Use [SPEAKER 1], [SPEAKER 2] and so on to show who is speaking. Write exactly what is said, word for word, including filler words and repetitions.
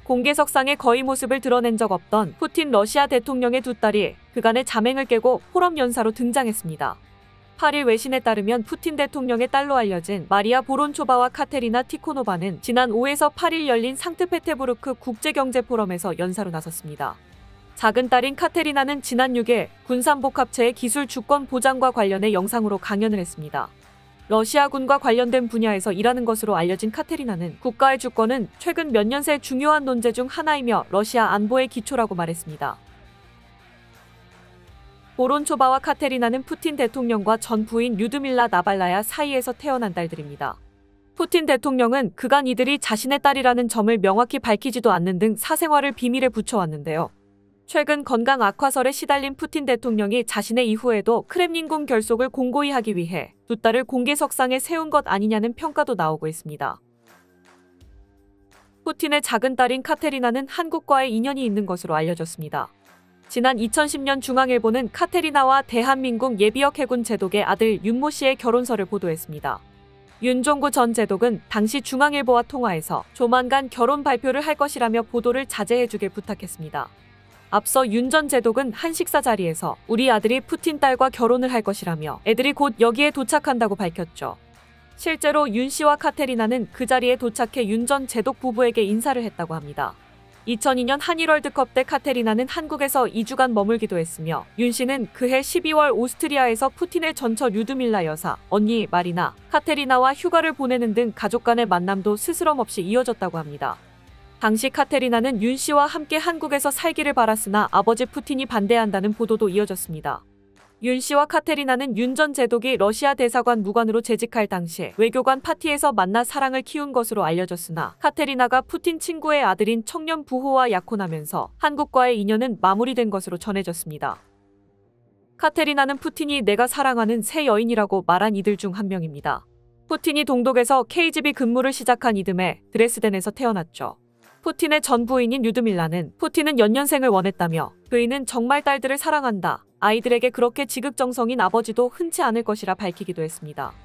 [SPEAKER 1] 공개석상에 거의 모습을 드러낸 적 없던 푸틴 러시아 대통령의 두 딸이 그간의 잠행을 깨고 포럼 연사로 등장했습니다. 팔 일 외신에 따르면 푸틴 대통령의 딸로 알려진 마리아 보론초바와 카테리나 티코노바는 지난 오에서 팔 일 열린 상트페테부르크 국제경제포럼에서 연사로 나섰습니다. 작은 딸인 카테리나는 지난 육 일 군산복합체의 기술 주권 보장과 관련해 영상으로 강연을 했습니다. 러시아군과 관련된 분야에서 일하는 것으로 알려진 카테리나는 국가의 주권은 최근 몇 년 새 중요한 논제 중 하나이며 러시아 안보의 기초라고 말했습니다. 보론초바와 카테리나는 푸틴 대통령과 전 부인 류드밀라 나발라야 사이에서 태어난 딸들입니다. 푸틴 대통령은 그간 이들이 자신의 딸이라는 점을 명확히 밝히지도 않는 등 사생활을 비밀에 붙여왔는데요. 최근 건강 악화설에 시달린 푸틴 대통령이 자신의 이후에도 크렘린궁 결속을 공고히 하기 위해 두 딸을 공개석상에 세운 것 아니냐는 평가도 나오고 있습니다. 푸틴의 작은 딸인 카테리나는 한국과의 인연이 있는 것으로 알려졌습니다. 지난 이천십 년 중앙일보는 카테리나와 대한민국 예비역 해군 제독의 아들 윤모 씨의 결혼설을 보도했습니다. 윤종구 전 제독은 당시 중앙일보와 통화에서 조만간 결혼 발표를 할 것이라며 보도를 자제해주길 부탁했습니다. 앞서 윤 전 제독은 한 식사 자리에서 우리 아들이 푸틴 딸과 결혼을 할 것이라며 애들이 곧 여기에 도착한다고 밝혔죠. 실제로 윤 씨와 카테리나는 그 자리에 도착해 윤 전 제독 부부에게 인사를 했다고 합니다. 이천이 년 한일 월드컵 때 카테리나는 한국에서 이 주간 머물기도 했으며 윤 씨는 그해 십이월 오스트리아에서 푸틴의 전처 류드밀라 여사, 언니 마리나, 카테리나와 휴가를 보내는 등 가족 간의 만남도 스스럼 없이 이어졌다고 합니다. 당시 카테리나는 윤 씨와 함께 한국에서 살기를 바랐으나 아버지 푸틴이 반대한다는 보도도 이어졌습니다. 윤 씨와 카테리나는 윤 전 제독이 러시아 대사관 무관으로 재직할 당시 외교관 파티에서 만나 사랑을 키운 것으로 알려졌으나 카테리나가 푸틴 친구의 아들인 청년 부호와 약혼하면서 한국과의 인연은 마무리된 것으로 전해졌습니다. 카테리나는 푸틴이 내가 사랑하는 새 여인이라고 말한 이들 중 한 명입니다. 푸틴이 동독에서 케이지비 근무를 시작한 이듬해 드레스덴에서 태어났죠. 푸틴의 전 부인인 류드밀라는 푸틴은 연년생을 원했다며 그이는 정말 딸들을 사랑한다. 아이들에게 그렇게 지극정성인 아버지도 흔치 않을 것이라 밝히기도 했습니다.